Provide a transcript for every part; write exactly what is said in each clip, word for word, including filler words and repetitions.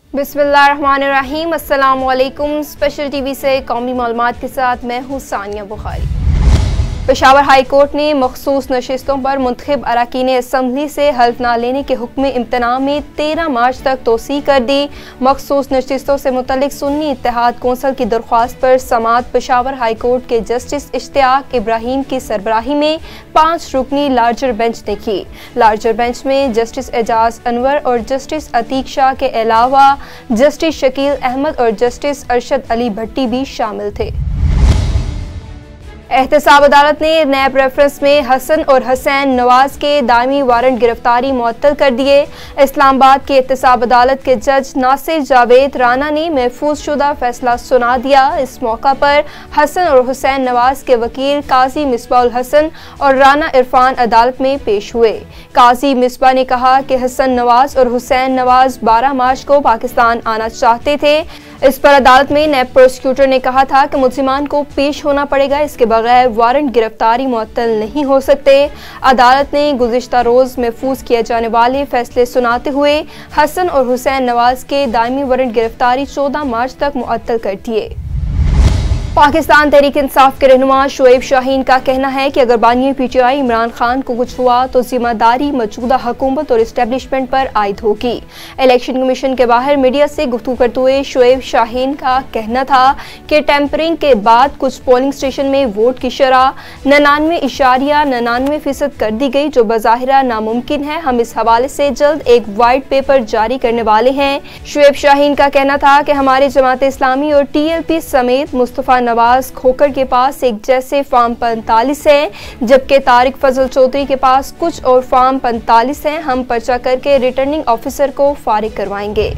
बिस्मिल्लाहिर्रहमानिर्रहीम। अस्सलाम वालेकुम। स्पेशल टीवी से कौमी मालूमात के साथ मैं हूँ सानिया बुखारी। पेशावर हाई कोर्ट ने मखसूस नशिस्तों पर मुंतखब अरकान असम्बली से हल्फ ना लेने के हुक्म इम्तना में तेरह मार्च तक तोसी कर दी। मखसूस नशिस्तों से मुतल्लिक सुन्नी इत्तेहाद कौंसल की दरख्वास्त पर समात पेशावर हाई कोर्ट के जस्टिस इश्तियाक इब्राहिम की सरबराही में पाँच रुकनी लार्जर बेंच ने की। लार्जर बेंच में जस्टिस एजाज अनवर और जस्टिस अतीक शाह के अलावा जस्टिस शकील अहमद और जस्टिस अरशद अली भट्टी भी शामिल थे। एहतसाब अदालत ने नैब रेफरेंस में हसन और हुसैन नवाज के दायमी वारंट गिरफ्तारी मुअत्तल कर दिए। इस्लामाबाद के एहतसाब अदालत के जज नासिर जावेद राना ने महफूज शुदा फैसला सुना दिया। इस मौका पर हसन और हुसैन नवाज के वकील काजी मिसबाउल हसन और राना इरफान अदालत में पेश हुए। काजी मिसबा ने कहा कि हसन नवाज और हुसैन नवाज बारह मार्च को पाकिस्तान आना चाहते थे। इस पर अदालत में नैब प्रोसिक्यूटर ने कहा था कि मुल्जिमान को पेश होना पड़ेगा, इसके बगैर वारंट गिरफ्तारी मुअत्तल नहीं हो सकते। अदालत ने गुज़िश्ता रोज महफूज किए जाने वाले फैसले सुनाते हुए हसन और हुसैन नवाज के दायमी वारंट गिरफ्तारी चौदह मार्च तक मुअत्तल कर दिए। पाकिस्तान तहरीक इंसाफ के रहनुमा शुएब शाहीन का कहना है कि अगर बानी P T I Imran Khan को कुछ हुआ तो जिम्मेदारी मौजूदा हुकूमत और इस्टेब्लिशमेंट पर आयद होगी। इलेक्शन कमीशन के बाहर मीडिया से गुफ्तगू करते हुए शुएब शाहीन का कहना था कि टेम्परिंग के बाद कुछ पोलिंग स्टेशन में वोट की शरह निन्यानवे इशारिया निन्यानवे फीसद कर दी गई, जो बज़ाहिरा नामुमकिन है। हम इस हवाले से जल्द एक वाइट पेपर जारी करने वाले हैं। शुएब शाहीन का कहना था कि हमारे जमात इस्लामी और टी एल पी समेत मुस्तफ़ा नवाज खोकर के पास एक जैसे फॉर्म पैंतालीस है, जबकि तारिक फजल चौधरी के पास कुछ और फॉर्म पैंतालीस हैं। हम पर्चा करके रिटर्निंग ऑफिसर को फारिग करवाएंगे।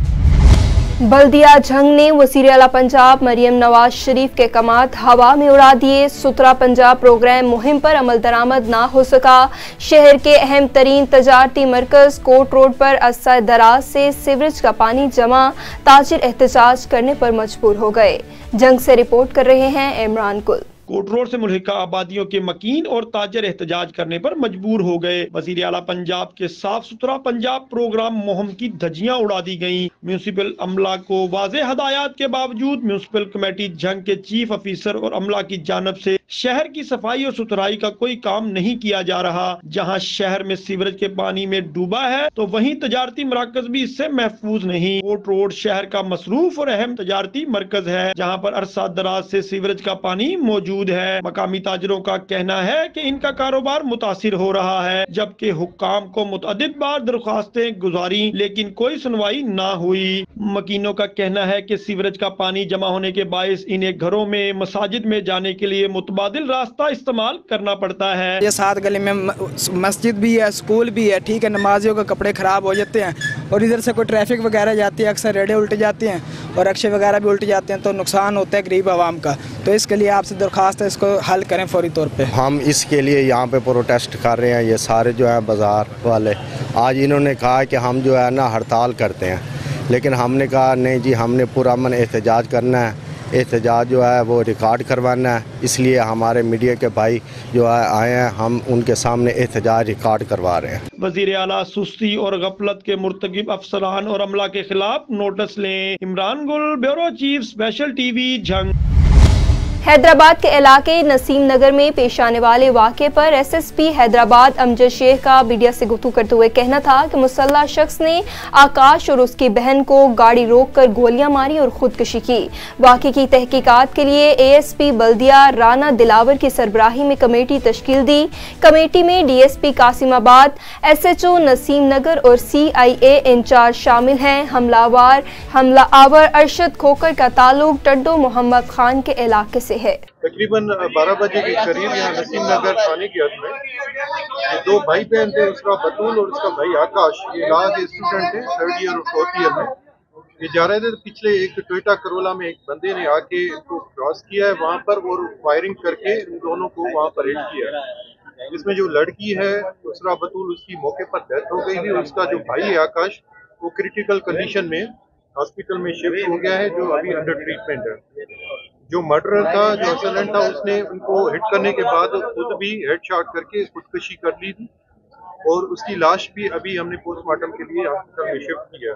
बल्दिया जंग ने वज़ीर आला पंजाब मरियम नवाज शरीफ के कमात हवा में उड़ा दिए। सुथरा पंजाब प्रोग्राम मुहिम पर अमल दरामद ना हो सका। शहर के अहम तरीन तजारती मरकज कोट रोड पर अरसा दराज से सीवरेज का पानी जमा, ताजिर एहतजाज करने पर मजबूर हो गए। जंग से रिपोर्ट कर रहे हैं इमरान कुल। कोट रोड से मुल्हिका आबादियों के मकीन और ताजर एहतजाज करने पर मजबूर हो गए। वजीर आला पंजाब के साफ सुथरा पंजाब प्रोग्राम मुहिम की धज्जियां उड़ा दी गईं। म्यूनिसिपल अमला को वाज़ेह हदायत के बावजूद म्यूनिसिपल कमेटी जंग के चीफ ऑफिसर और अमला की जानब से शहर की सफाई और सुथराई का कोई काम नहीं किया जा रहा। जहाँ शहर में सीवरेज के पानी में डूबा है तो वहीं तजारती मराकज भी इससे महफूज नहीं। कोट रोड शहर का मसरूफ और अहम तजारती मरकज है, जहाँ पर अरसा दराज से सीवरेज का पानी मौजूद है। मकामी ताजरों का कहना है कि इनका कारोबार मुतासिर हो रहा है, जबकि हुक्काम को मुतअद्दिद बार दरख्वास्तें गुजारी लेकिन कोई सुनवाई ना हुई। मकीनों का कहना है कि सीवरेज का पानी जमा होने के बायस इन्हें घरों में मसाजिद में जाने के लिए मुतबादिल रास्ता इस्तेमाल करना पड़ता है। ये सात गली में मस्जिद भी है, स्कूल भी है, ठीक है। नमाजियों के कपड़े खराब हो जाते हैं और इधर से कोई ट्रैफिक वगैरह जाती है, अक्सर रेडे उल्ट जाती हैं और अक्षय वगैरह भी उल्ट जाते हैं, तो नुकसान होता है गरीब आवाम का। तो इसके लिए आपसे दरख्वास्त है, इसको हल करें फौरी तौर पे। हम इसके लिए यहाँ पे प्रोटेस्ट कर रहे हैं। ये सारे जो है बाज़ार वाले, आज इन्होंने कहा कि हम जो है ना हड़ताल करते हैं, लेकिन हमने कहा नहीं जी, हमने पुरअमन एहतजाज करना है। एहतजाज जो है वो रिकॉर्ड करवाना है, इसलिए हमारे मीडिया के भाई जो है आए हैं, हम उनके सामने एहतजाज रिकॉर्ड करवा रहे हैं। वज़ीर आला सुस्ती और गफलत के मुर्तकिब अफसरान और अमला के खिलाफ नोटिस लें। इमरान गुल, ब्यूरो चीफ, स्पेशल टीवी, जंग। हैदराबाद के इलाके नसीम नगर में पेश आने वाले वाक़े पर S S P Hyderabad Amjad Sheikh का मीडिया से गुफ्तगू करते हुए कहना था कि मुसल्लह शख्स ने आकाश और उसकी बहन को गाड़ी रोक कर गोलियां मारी और खुदकुशी की। वाक़े की तहकीकात के लिए A S P Baldia Rana Dilawar की सरबराही में कमेटी तश्कील दी। कमेटी में D S P Qasimabad, S H O Naseem Nagar और सी आई ए इंचार्ज शामिल हैं। हमलावर हमला आवर अरशद खोकर का ताल्लुक टड्डो मोहम्मद खान के इलाके से है। तकरीबन बारह बजे के करीब यहाँ नसीम नगर थाने की हद में ये दो भाई बहन थे, उसका बतूल और उसका भाई आकाश, ये लॉ के स्टूडेंट थे, थर्ड ईयर और फोर्थ ईयर में। ये जा रहे थे, पिछले एक टोयोटा करोला में एक बंदे ने आके इनको क्रॉस किया है वहाँ पर और फायरिंग करके इन दोनों को वहाँ पर हिट किया है। जिसमें जो लड़की है दूसरा बतूल, उसकी मौके पर डेथ हो गई थी। उसका जो भाई है आकाश, वो क्रिटिकल कंडीशन में हॉस्पिटल में शिफ्ट हो गया है, जो अभी अंडर ट्रीटमेंट है। जो मर्डरर था, जो असैसिन था, उसने उनको हिट करने के बाद खुद भी हेड शॉट करके खुदकुशी कर ली थी। और उसकी लाश भी अभी हमने पोस्टमार्टम के लिए हॉस्पिटल में शिफ्ट किया।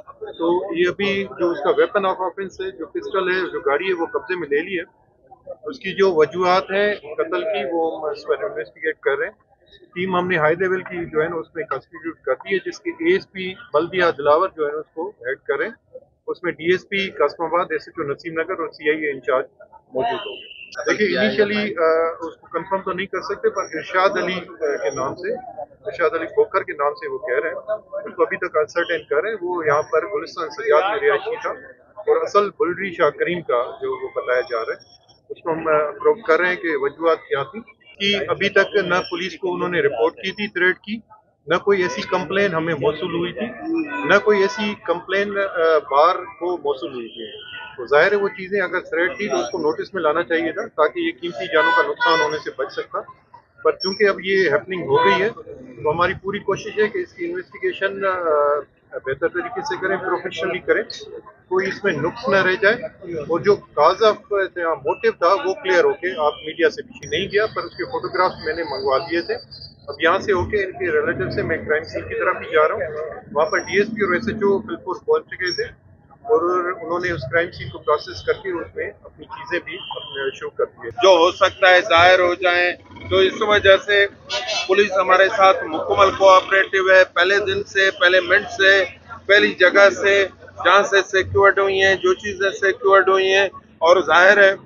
तो ये अभी जो उसका वेपन ऑफ ऑफेंस है, जो पिस्टल है, जो गाड़ी है, वो कब्जे में ले ली है। उसकी जो वजूहात है कत्ल की वो हम इस पर इन्वेस्टिगेट कर रहे हैं। टीम हमने हाई लेवल की जो है ना उसमें कंस्टिट्यूट कर दी है, जिसके एएसपी बल्दिया दिलावर जो है ना उसको हेड करें। उसमें डीएसपी कासमाबाद, एसएचओ नसीम नगर और सीआईए इंचार्ज मौजूद होंगे। देखिए इनिशियली उसको कंफर्म तो नहीं कर सकते, पर इरशाद अली के नाम से, इरशाद अली खोखर के नाम से वो कह रहे हैं, उसको अभी तक अनसर्टेन कर रहे हैं। वो यहाँ पर गुलिस्तान सयाद में रिहायशी था और असल बुलरी शाह करीम का जो वो बताया जा रहा है, उसको हम प्रूव कर रहे हैं कि वजूहत क्या थी। कि अभी तक न पुलिस को उन्होंने रिपोर्ट की थी थ्रेट की, न कोई ऐसी कंप्लेन हमें मौसूल हुई थी, न कोई ऐसी कंप्लेन बार को मौसूल हुई थी। तो जाहिर है वो चीज़ें अगर थ्रेट थी तो उसको नोटिस में लाना चाहिए था, ताकि ये कीमती जानों का नुकसान होने से बच सकता। पर चूंकि अब ये हैपनिंग हो गई है तो हमारी पूरी कोशिश है कि इसकी इन्वेस्टिगेशन बेहतर तरीके से करें, प्रोफेशनली करें, कोई इसमें नुक्स न रह जाए। और जो काज ऑफ मोटिव था वो क्लियर होके आप मीडिया से पीछे नहीं गया, पर उसके फोटोग्राफ्स मैंने मंगवा दिए थे। अब यहाँ से होके इनके रिलेटिव से मैं क्राइम सीन की तरफ ही जा रहा हूँ। वहाँ पर डीएसपी और एसएचओ फिलपुर पहुँच चुके थे और उन्होंने उस क्राइम सीन को प्रोसेस करके उसमें अपनी चीजें भी शुरू कर दी है। जो हो सकता है जाहिर हो जाए, तो इस वजह से पुलिस हमारे साथ मुकम्मल कोऑपरेटिव है। पहले दिन से, पहले मिनट से, पहली जगह से जहाँ से सिक्योर्ड हुई हैं, जो चीजें सिक्योर्ड हुई हैं, और जाहिर है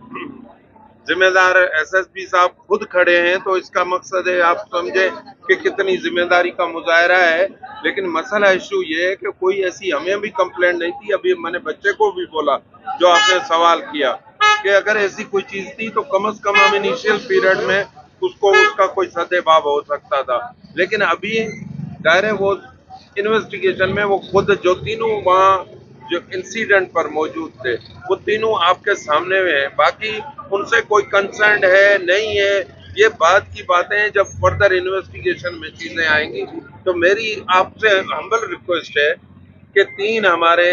जिम्मेदार एसएसपी साहब खुद खड़े हैं, तो इसका मकसद है आप समझे कि कितनी जिम्मेदारी का मुजाहरा है। लेकिन मसला इशू ये है कि कोई ऐसी हमें भी कंप्लेंट नहीं थी। अभी मैंने बच्चे को भी बोला जो आपने सवाल किया कि अगर ऐसी कोई चीज थी तो कम से कम हम इनिशियल पीरियड में उसको उसका कोई सदेभाव हो सकता था। लेकिन अभी जाहिर है वो इन्वेस्टिगेशन में वो खुद जो तीनों वहाँ जो इंसिडेंट पर मौजूद थे वो तीनों आपके सामने में है। बाकी उनसे कोई कंसर्न है नहीं है, ये बात की बातें हैं। जब फर्दर इन्वेस्टिगेशन में चीजें आएंगी तो मेरी आपसे हम्बल रिक्वेस्ट है कि तीन हमारे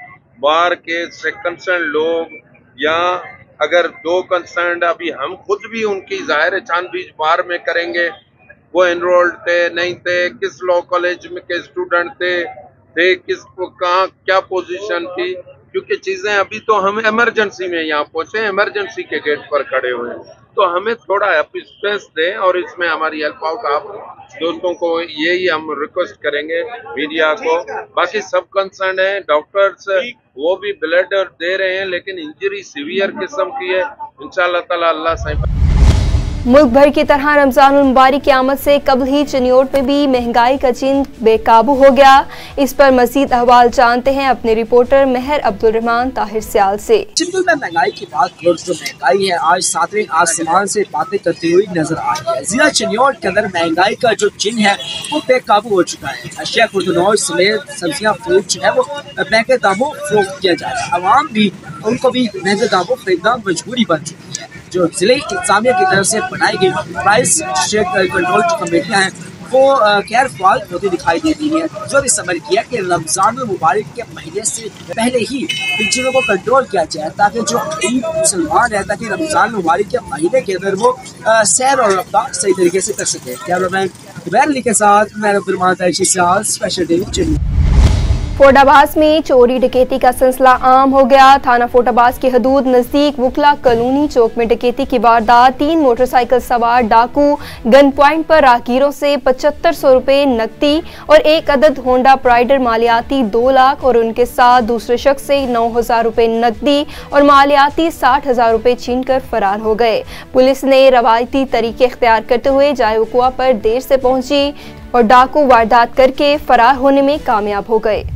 बार के से कंसर्न लोग, या अगर दो कंसर्न, अभी हम खुद भी उनकी जाहिर छानबीन बार में करेंगे, वो एनरोल्ड थे नहीं थे, किस लॉ कॉलेज में के स्टूडेंट थे थे किस कहाँ क्या पोजीशन थी, क्योंकि चीजें अभी तो हम इमरजेंसी में यहाँ पहुंचे, इमरजेंसी के गेट पर खड़े हुए हैं, तो हमें थोड़ा स्पेस दें। और इसमें हमारी हेल्प आउट आप दोस्तों को यही हम रिक्वेस्ट करेंगे, मीडिया को। बाकी सब कंसर्न है, डॉक्टर्स वो भी ब्लड दे रहे हैं, लेकिन इंजरी सीवियर किस्म की है। इंशाअल्लाह ताला अल्लाह सही। मुल्क भर की तरह रमजानुल मुबारक की आमद से कबल ही चिन्योट में भी महंगाई का चिन्ह बेकाबू हो गया। इस पर मजीद अहवाल जानते हैं अपने रिपोर्टर मेहर अब्दुल रहमान ताहिर सियाल से। चिन्योट में महंगाई की बात और जो महंगाई है आज सातवें आसमान से बातें करती हुई नजर आ रही है। जिला चिन्योट के अंदर महंगाई का जो चिन्ह है वो बेकाबू हो चुका है। अशिया खुर्दनौश समेत सब्जियाँ फ्रूट जो है वो महंगे दामों फरोख्त किया जा रहा है। आवाम भी उनको भी महंगे दामों खरीदना मजबूरी बन चुकी है। जो जिले इंतजामिया की तरफ से बनाई गई प्राइस कंट्रोल जो कमेटियाँ हैं वो खैर फाल होती दिखाई दे रही है। जो भी समझ किया कि रमजान मुबारक के महीने से पहले ही इन चीज़ों को कंट्रोल किया जाए, ताकि जो गरीब मुसलमान है ताकि रमजान मुबारक के महीने के अंदर वो सैर और रफ्तार सही तरीके से कर सके। कैमरामैन उबैर अली के साथ मैं अब्दुल रहमान ताहिर सियाल, स्पेशल डे चिन्योट। फोर्टाबाज में चोरी डकैती का सिलसिला आम हो गया। थाना फोर्टाबाज की हदूद नजदीक वुकला कॉलोनी चौक में डकैती की वारदात। तीन मोटरसाइकिल सवार डाकू गन पॉइंट पर राहगीरों से पचहत्तर सौ रुपए नकदी और एक अदद होंडा प्राइडर मालियाती दो लाख और उनके साथ दूसरे शख्स से नौ हजार रुपए नकदी और मालियाती साठ हजार रुपए छीन कर फरार हो गए। पुलिस ने रवायती तरीके इख्तियार करते हुए जाए वक़ुआ पर देर से पहुंची और डाकू वारदात करके फरार होने में कामयाब हो गए।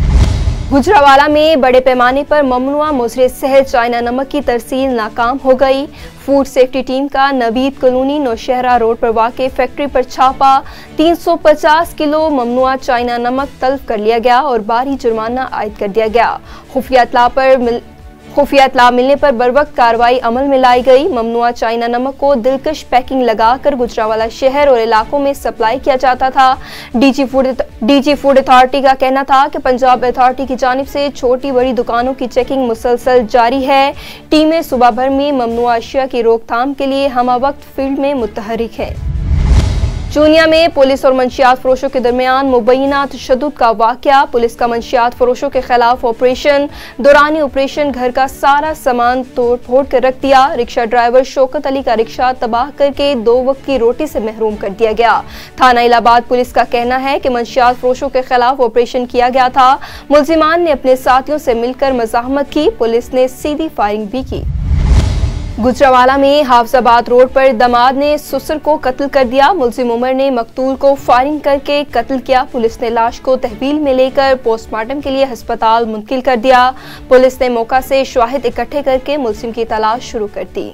गुजरावाला में बड़े पैमाने पर ममनुआ मुजरे शहर चाइना नमक की तरसील नाकाम हो गई। फूड सेफ्टी टीम का नवीद कॉलोनी नौशहरा रोड पर वाक़े फैक्ट्री पर छापा। तीन सौ पचास किलो ममनुआ चाइना नमक तलब कर लिया गया और भारी जुर्माना आयद कर दिया गया। खुफिया इत्तला पर मिल खुफिया इत्तला मिलने पर बरवक्त कार्रवाई अमल में लाई गई। ममनुआ चाइना नमक को दिलकश पैकिंग लगाकर गुजरावाला शहर और इलाकों में सप्लाई किया जाता था। DG food DG food authority का कहना था कि पंजाब अथॉरिटी की जानिब से छोटी बड़ी दुकानों की चेकिंग मुसलसल जारी है। टीमें सुबह भर में ममनुआ अशिया की रोकथाम के लिए हमा वक्त फील्ड में मुतहरिक है। चूनिया में पुलिस और मंशियात फरोशों के दरमियान मुबैना तशद्दुद का वाकया। पुलिस का मंशियात फरोशों के खिलाफ ऑपरेशन। दौरान ऑपरेशन घर का सारा सामान तोड़ फोड़ कर रख दिया। रिक्शा ड्राइवर शौकत अली का रिक्शा तबाह करके दो वक्त की रोटी से महरूम कर दिया गया। थाना इलाहाबाद पुलिस का कहना है कि मंशियात फरोशों के खिलाफ ऑपरेशन किया गया था। मुल्जिमान ने अपने साथियों से मिलकर मज़ाहमत की। पुलिस ने सीधी फायरिंग भी की। गुजरावाला में हाफजाबाद रोड पर दामाद ने ससुर को कत्ल कर दिया। मुल्जिम उमर ने मकतूल को फायरिंग करके कत्ल किया। पुलिस ने लाश को तहवील में लेकर पोस्टमार्टम के लिए अस्पताल मुंतकिल कर दिया। पुलिस ने मौका से शवाहिद इकट्ठे करके मुल्जिम की तलाश शुरू कर दी।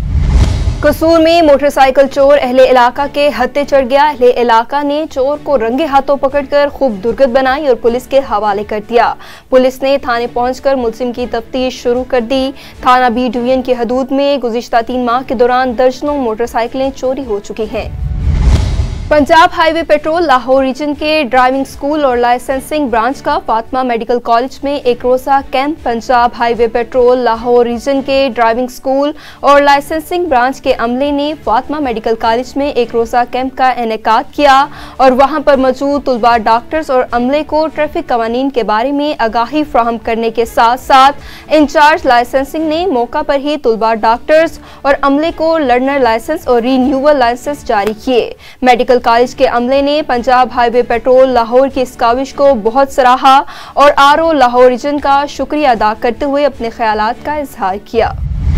कसूर में मोटरसाइकिल चोर अहले इलाका के हत्थे चढ़ गया। अहले इलाका ने चोर को रंगे हाथों पकड़कर खूब दुर्गत बनाई और पुलिस के हवाले कर दिया। पुलिस ने थाने पहुंचकर मुल्जिम की तफ्तीश शुरू कर दी। थाना बी डिवीजन की हदूद में गुज़िश्ता तीन माह के दौरान दर्जनों मोटरसाइकिलें चोरी हो चुकी हैं। Punjab highway patrol Lahore region के ड्राइविंग स्कूल और लाइसेंसिंग ब्रांच का फातिमा मेडिकल कॉलेज में एक रोजा camp. Punjab highway patrol Lahore region के ड्राइविंग स्कूल और लाइसेंसिंग ब्रांच के अमले ने फातिमा मेडिकल कॉलेज में एक रोजा कैंप का इनेकाद किया और वहां पर मौजूद तुलबा डॉक्टर्स और अमले को ट्रैफिक कवानीन के बारे में आगाही फ्राहम करने के साथ साथ इंचार्ज लाइसेंसिंग ने मौका पर ही तुलबा डॉक्टर्स और अमले को लर्नर लाइसेंस और रीन्यूअल लाइसेंस जारी किए। मेडिकल कॉलेज के अमले ने पंजाब हाईवे पेट्रोल लाहौर की इस काविश को बहुत सराहा और आर ओ लाहौर रीजन का शुक्रिया अदा करते हुए अपने ख्यालात का इजहार किया।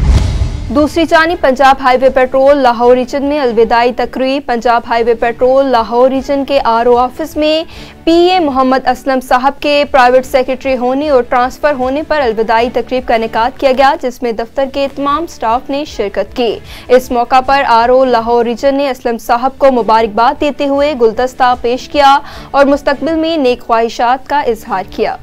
दूसरी जानिब Punjab highway patrol Lahore region में अलविदाई तकरीब। Punjab highway patrol Lahore region के आर ओ ऑफिस में पी ए मोहम्मद असलम साहब के प्राइवेट सेक्रेटरी होने और ट्रांसफर होने पर अलविदाई तकरीब का इनेकाद किया गया, जिसमें दफ्तर के तमाम स्टाफ ने शिरकत की। इस मौका पर आर ओ लाहौर रीजन ने असलम साहब को मुबारकबाद देते हुए गुलदस्ता पेश किया और मुस्तकबिल में नेक ख्वाहिशात का इजहार किया।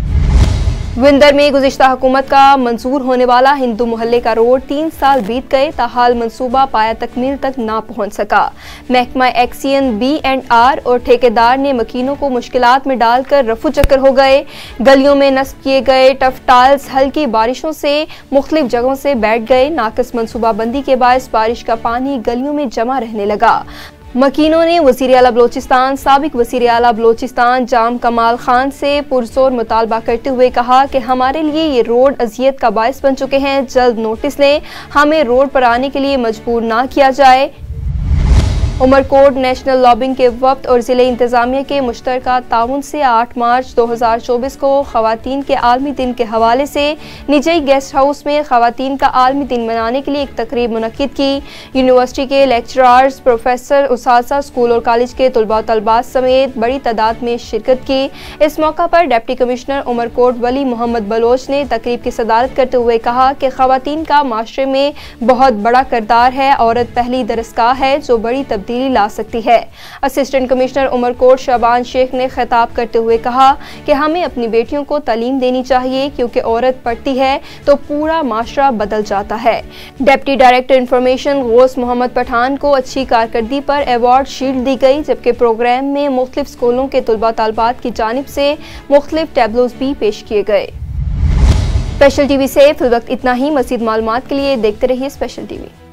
विंदर में गुज़िश्ता हुकूमत का मंजूर होने वाला हिंदू मोहल्ले का रोड तीन साल बीत गए, ताहाल मंसूबा पाया तकमील तक ना पहुंच सका। महकमा एक्सियन बी एंड आर और ठेकेदार ने मकीनों को मुश्किलात में डालकर रफू चक्कर हो गए। गलियों में नस्ब किए गए टफ टाइल्स हल्की बारिशों से मुख्तलिफ जगहों से बैठ गए। नाकिस मनसूबाबंदी के बायस बारिश का पानी गलियों में जमा रहने लगा। मकीनों ने वज़ीर आला बलोचिस्तान साबिक वज़ीर आला बलोचिस्तान जाम कमाल खान से पुरजोर मुतालबा करते हुए कहा कि हमारे लिए ये रोड अजियत का बायस बन चुके हैं, जल्द नोटिस लें, हमें रोड पर आने के लिए मजबूर ना किया जाए। उमरकोट नेशनल लॉबिंग के वक्त और ज़िले इंतज़ामिया के मुश्तरका ताउन से आठ मार्च दो हज़ार चौबीस को ख़वातीन के आलमी दिन के हवाले से निजी गेस्ट हाउस में ख़वातीन का आलमी दिन मनाने के लिए एक तकरीब मुनक्किद की। यूनिवर्सिटी के लेक्चरार्स, प्रोफेसर, उसासा, स्कूल और कॉलेज के तलबा तलबात समेत बड़ी तादाद में शिरकत की। इस मौका पर डिप्टी कमिश्नर उमरकोट वली मोहम्मद बलोच ने तकरीब की सदारत करते हुए कहा कि ख़वातीन का माशरे में बहुत बड़ा किरदार है। औरत पहली दरसगाह है जो बड़ी तब्दीली ला सकती है। असिस्टेंट कमिश्नर उमरकोट शाबान शेख ने खिताब करते हुए कहा कि हमें अपनी बेटियों को तालीम देनी चाहिए, क्योंकि औरत पढ़ती है तो पूरा माशरा बदल जाता है। Deputy director information Ghaus Mohammad Pathan को अच्छी कारकर्दगी पर अवार्ड शील्ड दी गई, जबकि प्रोग्राम में मुख्तलिफ स्कूलों के तुलबा तालबात की जानिब से मुख्तलिफ टैबलोज भी पेश किए गए। स्पेशल टीवी से फिल वक्त इतना ही। मज़ीद मालूमात के लिए देखते रहिए स्पेशल टीवी।